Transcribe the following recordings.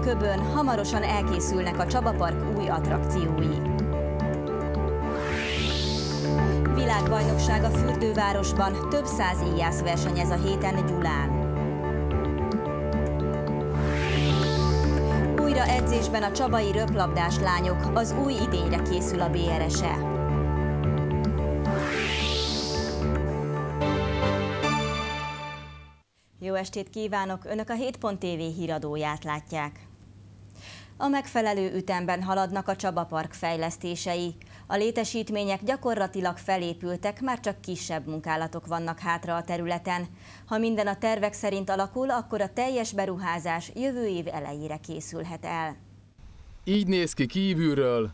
Köbön hamarosan elkészülnek a Csaba Park új attrakciói. Világbajnokság a fürdővárosban, több száz íjász versenyez a héten Gyulán. Újra edzésben a csabai röplabdás lányok, az új idényre készül a BRS-e. Jó estét kívánok! Önök a 7.tv híradóját látják. A megfelelő ütemben haladnak a Csaba Park fejlesztései. A létesítmények gyakorlatilag felépültek, már csak kisebb munkálatok vannak hátra a területen. Ha minden a tervek szerint alakul, akkor a teljes beruházás jövő év elejére készülhet el. Így néz ki kívülről,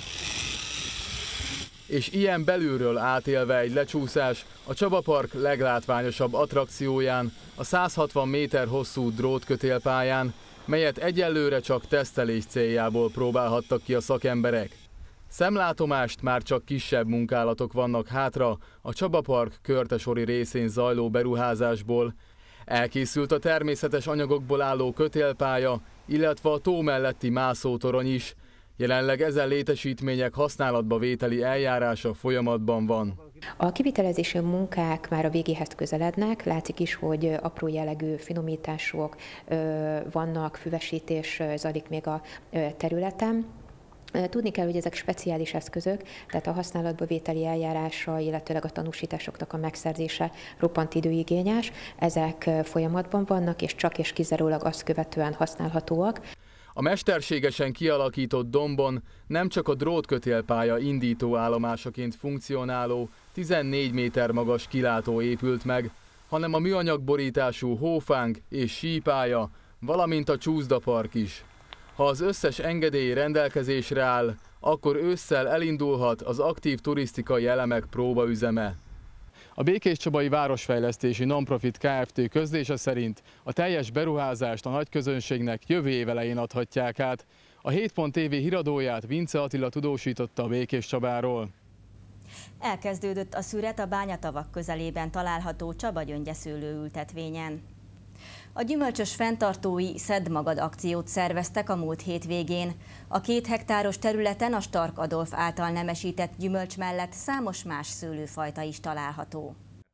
és ilyen belülről átélve egy lecsúszás a Csaba Park leglátványosabb attrakcióján, a 160 méter hosszú drótkötélpályán, melyet egyelőre csak tesztelés céljából próbálhattak ki a szakemberek. Szemlátomást már csak kisebb munkálatok vannak hátra a Csaba Park körtesori részén zajló beruházásból. Elkészült a természetes anyagokból álló kötélpálya, illetve a tó melletti mászótorony is. Jelenleg ezen létesítmények használatba vételi eljárása folyamatban van. A kivitelezési munkák már a végéhez közelednek, látszik is, hogy apró jellegű finomítások vannak, füvesítés zajlik még a területen. Tudni kell, hogy ezek speciális eszközök, tehát a használatba vételi eljárása, illetőleg a tanúsításoknak a megszerzése roppant időigényes. Ezek folyamatban vannak, és csak és kizárólag azt követően használhatóak. A mesterségesen kialakított dombon nem csak a drótkötélpálya indítóállomásaként funkcionáló 14 méter magas kilátó épült meg, hanem a műanyagborítású hófánk és sípálya, valamint a csúszdapark is. Ha az összes engedély rendelkezésre áll, akkor ősszel elindulhat az aktív turisztikai elemek próbaüzeme. A Békéscsabai Városfejlesztési Nonprofit Kft. Közlése szerint a teljes beruházást a nagyközönségnek jövő év elején adhatják át. A 7.tv híradóját Vince Attila tudósította a Békéscsabáról. Elkezdődött a szüret a Bányatavak közelében található Csaba gyöngyeszőlő ültetvényen. A gyümölcsös fenntartói Szedd magad akciót szerveztek a múlt hétvégén. A 2 hektáros területen a Stark Adolf által nemesített gyümölcs mellett számos más szőlőfajta is található.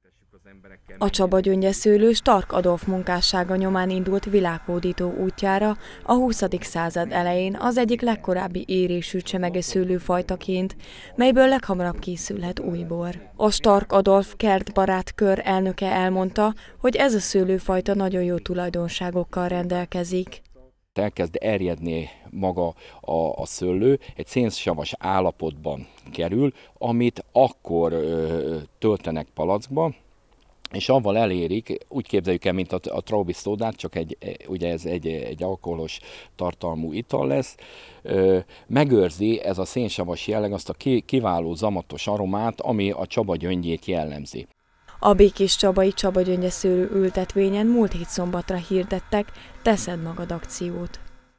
A Csaba gyöngyeszőlő Stark Adolf munkássága nyomán indult világhódító útjára a 20. század elején az egyik legkorábbi érésű csemegeszőlőfajtaként, melyből leghamarabb készülhet új bor. A Stark Adolf kertbarát kör elnöke elmondta, hogy ez a szőlőfajta nagyon jó tulajdonságokkal rendelkezik. Elkezd erjedni maga a szőlő, egy szénsavas állapotban kerül, amit akkor töltenek palackba, és avval elérik, úgy képzeljük el, mint a Traubis szódát, csak ugye ez egy alkoholos tartalmú ital lesz, megőrzi ez a szénsavas jelleg azt a kiváló zamatos aromát, ami a Csaba gyöngyét jellemzi. A békéscsabai Csaba gyöngyeszőlő ültetvényen múlt hét szombatra hirdettek Teszed magad akciót.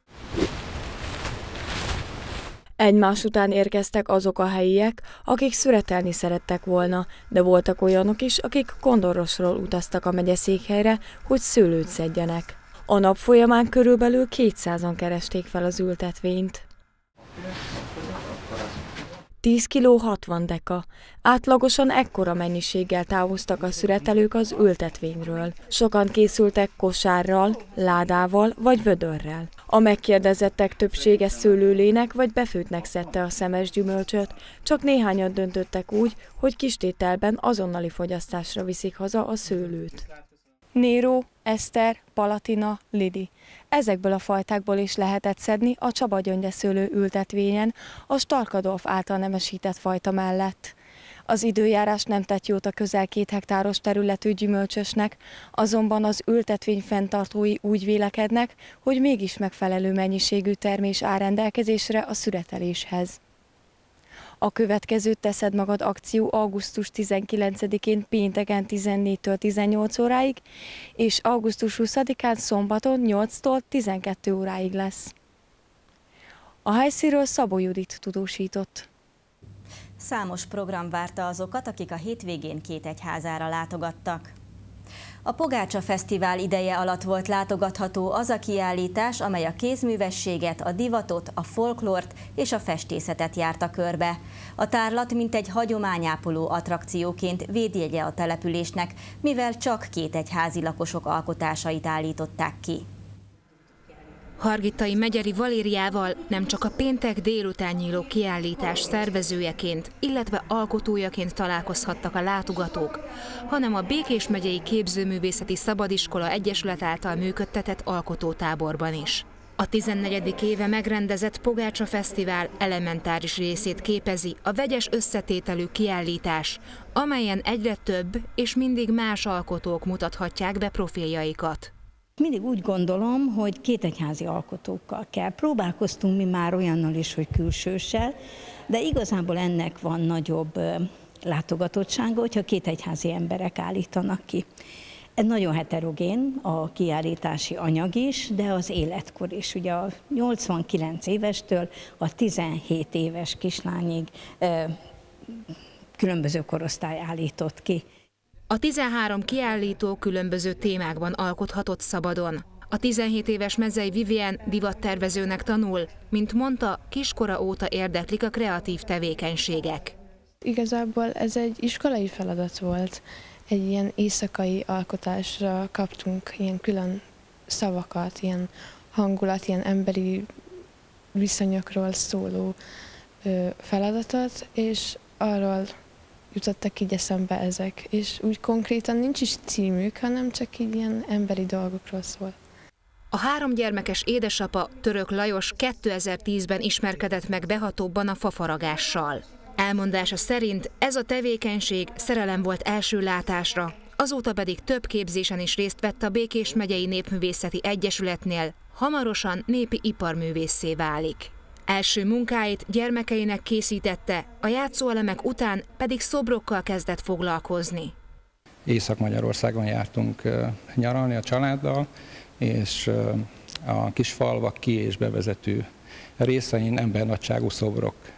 Egymás után érkeztek azok a helyiek, akik szüretelni szerettek volna, de voltak olyanok is, akik Kondorosról utaztak a megyeszékhelyre, hogy szőlőt szedjenek. A nap folyamán körülbelül 200-an keresték fel az ültetvényt. 10 kg 60 deka. Átlagosan ekkora mennyiséggel távoztak a szüretelők az ültetvényről. Sokan készültek kosárral, ládával vagy vödörrel. A megkérdezettek többsége szőlőlének vagy befőttnek szedte a szemes gyümölcsöt, csak néhányan döntöttek úgy, hogy kistételben azonnali fogyasztásra viszik haza a szőlőt. Néró, Eszter, Palatina, Lidi. Ezekből a fajtákból is lehetett szedni a Csaba gyöngyeszőlő ültetvényen a Stark Adolf által nemesített fajta mellett. Az időjárás nem tett jót a közel 2 hektáros területű gyümölcsösnek, azonban az ültetvény fenntartói úgy vélekednek, hogy mégis megfelelő mennyiségű termés áll rendelkezésre a szüreteléshez. A következő Teszed magad akció augusztus 19-én pénteken 14-től 18 óráig, és augusztus 20-án szombaton 8-tól 12 óráig lesz. A helyszínről Szabó Judit tudósított. Számos program várta azokat, akik a hétvégén két egyházára látogattak. A Pogácsa Fesztivál ideje alatt volt látogatható az a kiállítás, amely a kézművességet, a divatot, a folklort és a festészetet járta körbe. A tárlat mintegy hagyományápoló attrakcióként védjegye a településnek, mivel csak két egyházi lakosok alkotásait állították ki. Hargittai Megyeri Valériával nem csak a péntek délután nyíló kiállítás szervezőjeként, illetve alkotójaként találkozhattak a látogatók, hanem a Békés megyei Képzőművészeti Szabadiskola Egyesület által működtetett alkotótáborban is. A 14. éve megrendezett Pogácsa Fesztivál elementáris részét képezi a vegyes összetételű kiállítás, amelyen egyre több és mindig más alkotók mutathatják be profiljaikat. Mindig úgy gondolom, hogy két egyházi alkotókkal kell. Próbálkoztunk mi már olyannal is, hogy külsőssel, de igazából ennek van nagyobb látogatottsága, hogyha két egyházi emberek állítanak ki. Ez nagyon heterogén a kiállítási anyag is, de az életkor is. Ugye a 89 évestől a 17 éves kislányig különböző korosztály állított ki. A 13 kiállító különböző témákban alkothatott szabadon. A 17 éves Mezei Vivien divattervezőnek tanul, mint mondta, kiskora óta érdeklik a kreatív tevékenységek. Igazából ez egy iskolai feladat volt. Egy ilyen éjszakai alkotásra kaptunk ilyen külön szavakat, ilyen hangulat, ilyen emberi viszonyokról szóló feladatot, és arról jutottak így eszembe ezek, és úgy konkrétan nincs is címük, hanem csak így ilyen emberi dolgokról szól. A 3 gyermekes édesapa, Török Lajos 2010-ben ismerkedett meg behatóbban a fafaragással. Elmondása szerint ez a tevékenység szerelem volt első látásra, azóta pedig több képzésen is részt vett a Békés megyei Népművészeti Egyesületnél, hamarosan népi iparművésszé válik. Első munkáit gyermekeinek készítette, a játszóelemek után pedig szobrokkal kezdett foglalkozni. Észak-Magyarországon jártunk nyaralni a családdal, és a kis falvak ki- és bevezető részein embernagyságú szobrokat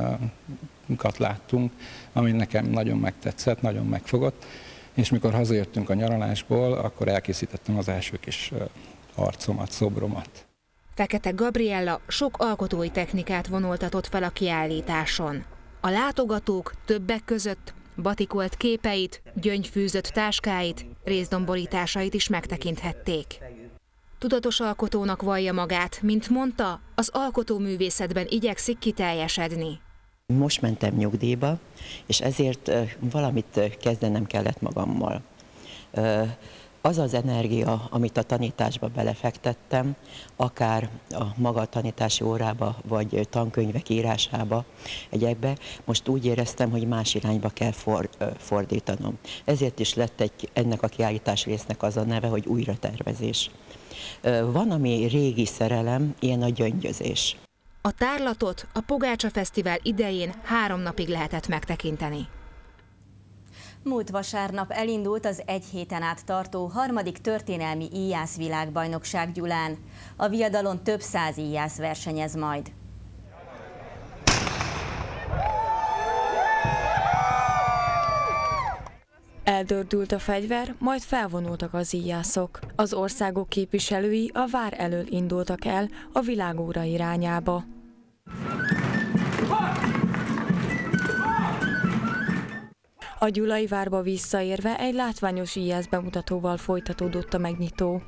láttunk, ami nekem nagyon megtetszett, nagyon megfogott, és mikor hazajöttünk a nyaralásból, akkor elkészítettem az első kis arcomat, szobromat. Fekete Gabriella sok alkotói technikát vonultatott fel a kiállításon. A látogatók többek között batikolt képeit, gyöngyfűzött táskáit, részdomborításait is megtekinthették. Tudatos alkotónak vallja magát, mint mondta, az alkotóművészetben igyekszik kiteljesedni. Most mentem nyugdíjba, és ezért valamit kezdenem kellett magammal. Az az energia, amit a tanításba belefektettem, akár a maga tanítási órába, vagy tankönyvek írásába, egyekbe, most úgy éreztem, hogy más irányba kell fordítanom. Ezért is lett ennek a kiállítás résznek az a neve, hogy újratervezés. Van, ami régi szerelem, ilyen a gyöngyözés. A tárlatot a Pogácsa Fesztivál idején 3 napig lehetett megtekinteni. Múlt vasárnap elindult az egy héten át tartó 3. történelmi íjász világbajnokság Gyulán. A viadalon több 100 íjász versenyez majd. Eldördült a fegyver, majd felvonultak az íjászok. Az országok képviselői a vár elől indultak el a világóra irányába. A Gyulai várba visszaérve egy látványos íjász bemutatóval folytatódott a megnyitó.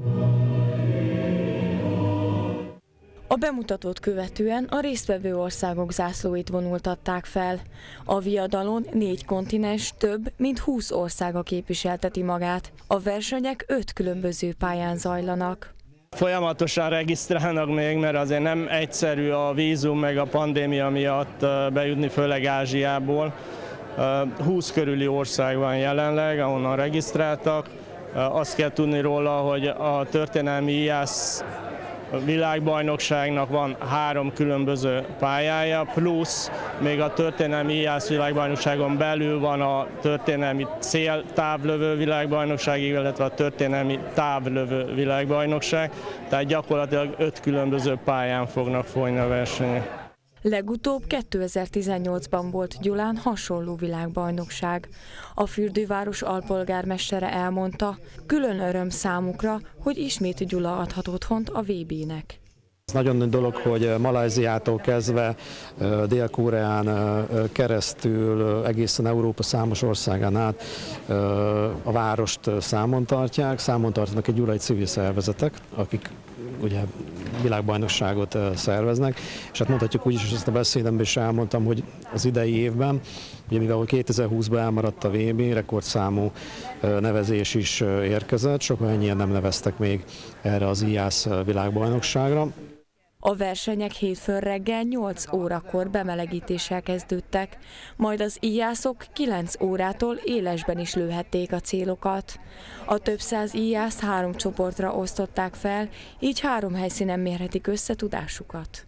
A bemutatót követően a résztvevő országok zászlóit vonultatták fel. A viadalon 4 kontinens, több mint 20 országa képviselteti magát. A versenyek 5 különböző pályán zajlanak. Folyamatosan regisztrálnak még, mert azért nem egyszerű a vízum meg a pandémia miatt bejutni, főleg Ázsiából. 20 körüli ország van jelenleg, ahonnan regisztráltak. Azt kell tudni róla, hogy a történelmi íjász világbajnokságnak van 3 különböző pályája, plusz még a történelmi íjász világbajnokságon belül van a történelmi céltávlövő világbajnokság, illetve a történelmi távlövő világbajnokság, tehát gyakorlatilag 5 különböző pályán fognak folyni a versenyek. Legutóbb 2018-ban volt Gyulán hasonló világbajnokság. A fürdőváros alpolgármestere elmondta, külön öröm számukra, hogy ismét Gyula adhat otthont a VB-nek. Ez nagyon nagy dolog, hogy Malajziától kezdve Dél-Koreán keresztül egészen Európa számos országán át a várost számon tartanak egy gyulai civil szervezetek, akik ugye világbajnokságot szerveznek, és hát mondhatjuk úgy is, hogy ezt a beszédemben is elmondtam, hogy az idei évben, ugye mivel 2020-ban elmaradt a VB, rekordszámú nevezés is érkezett, sokan ennyien nem neveztek még erre az IJÁSZ világbajnokságra. A versenyek hétfőn reggel 8 órakor bemelegítéssel kezdődtek, majd az íjászok 9 órától élesben is lőhették a célokat. A több száz íjászt 3 csoportra osztották fel, így 3 helyszínen mérhetik össze tudásukat.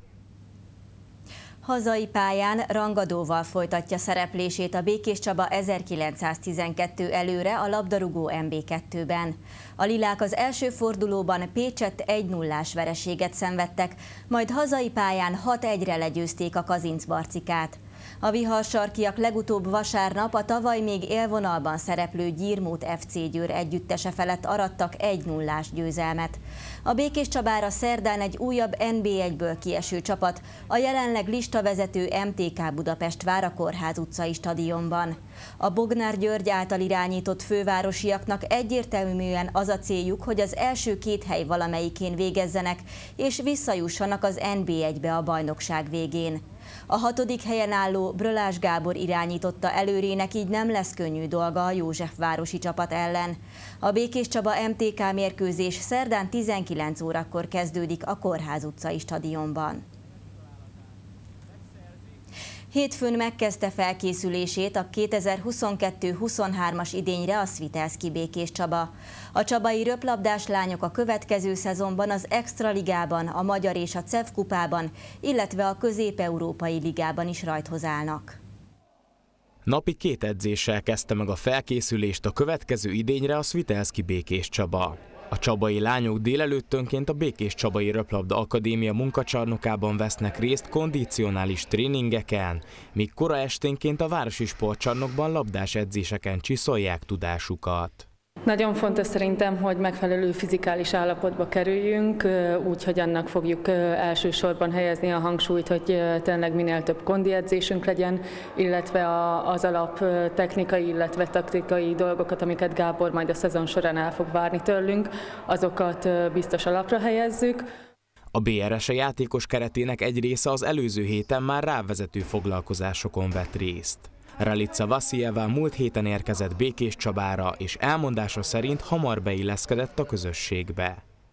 Hazai pályán rangadóval folytatja szereplését a Békéscsaba 1912 előre a labdarúgó MB2-ben. A lilák az első fordulóban Pécsett 1-0-ás vereséget szenvedtek, majd hazai pályán 6-1-re legyőzték a Kazincbarcikát. A viharsarkiak legutóbb vasárnap a tavaly még élvonalban szereplő Gyirmót FC Győr együttese felett arattak 1-0-ás győzelmet. A Békéscsabára szerdán egy újabb NB1-ből kieső csapat, a jelenleg listavezető MTK Budapest vár a Kórház utcai stadionban. A Bognár György által irányított fővárosiaknak egyértelműen az a céljuk, hogy az első 2 hely valamelyikén végezzenek, és visszajussanak az NB1-be a bajnokság végén. A 6. helyen álló Brölás Gábor irányította előrének, így nem lesz könnyű dolga a Józsefvárosi csapat ellen. A Békéscsaba MTK mérkőzés szerdán 19 órakor kezdődik a Kórház utcai stadionban. Hétfőn megkezdte felkészülését a 2022-23-as idényre a Svitelszky Békéscsaba. A csabai röplabdás lányok a következő szezonban az Extraligában, a Magyar és a CEV kupában, illetve a Közép-európai ligában is rajthoz állnak. Napi 2 edzéssel kezdte meg a felkészülést a következő idényre a Svitelszky Békéscsaba. A csabai lányok délelőttönként a Békéscsabai Röplabda Akadémia munkacsarnokában vesznek részt kondicionális tréningeken, míg kora esténként a városi sportcsarnokban labdás edzéseken csiszolják tudásukat. Nagyon fontos szerintem, hogy megfelelő fizikális állapotba kerüljünk, úgyhogy annak fogjuk elsősorban helyezni a hangsúlyt, hogy tényleg minél több kondi edzésünk legyen, illetve az alap technikai, illetve taktikai dolgokat, amiket Gábor majd a szezon során el fog várni tőlünk, azokat biztos alapra helyezzük. A BRS játékos keretének egy része az előző héten már rávezető foglalkozásokon vett részt. Ralica Vasiljeva múlt héten érkezett Békéscsabára, és elmondása szerint hamar beilleszkedett a közösségbe.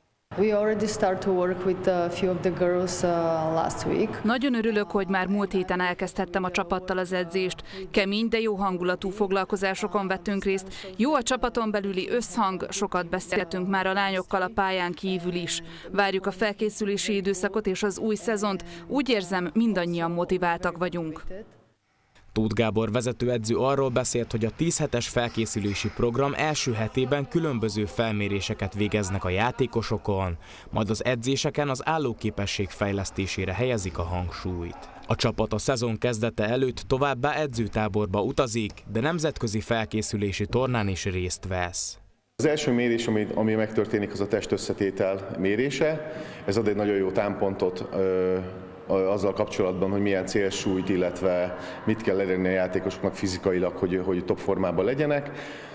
Nagyon örülök, hogy már múlt héten elkezdhettem a csapattal az edzést. Kemény, de jó hangulatú foglalkozásokon vettünk részt. Jó a csapaton belüli összhang, sokat beszéltünk már a lányokkal a pályán kívül is. Várjuk a felkészülési időszakot és az új szezont. Úgy érzem, mindannyian motiváltak vagyunk. Tóth Gábor vezetőedző arról beszélt, hogy a 10 hetes felkészülési program első hetében különböző felméréseket végeznek a játékosokon, majd az edzéseken az állóképesség fejlesztésére helyezik a hangsúlyt. A csapat a szezon kezdete előtt továbbá edzőtáborba utazik, de nemzetközi felkészülési tornán is részt vesz. Az első mérés, ami megtörténik, az a testösszetétel mérése. Ez ad egy nagyon jó támpontot azzal kapcsolatban, hogy milyen célsúlyt, illetve mit kell elérni a játékosoknak fizikailag, hogy top formában legyenek.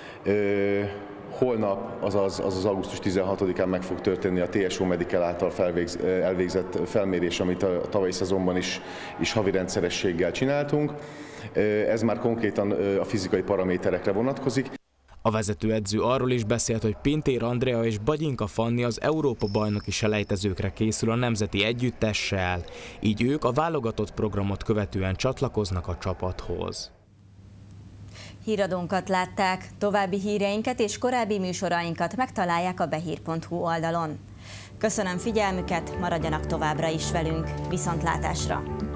Holnap, azaz augusztus 16-án meg fog történni a TSO Medical által elvégzett felmérés, amit a tavalyi szezonban is havi rendszerességgel csináltunk. Ez már konkrétan a fizikai paraméterekre vonatkozik. A vezetőedző arról is beszélt, hogy Pintér Andrea és Bagyinka Fanni az Európa-bajnoki selejtezőkre készül a nemzeti együttessel, így ők a válogatott programot követően csatlakoznak a csapathoz. Híradónkat látták, további híreinket és korábbi műsorainkat megtalálják a behír.hu oldalon. Köszönöm figyelmüket, maradjanak továbbra is velünk, viszontlátásra!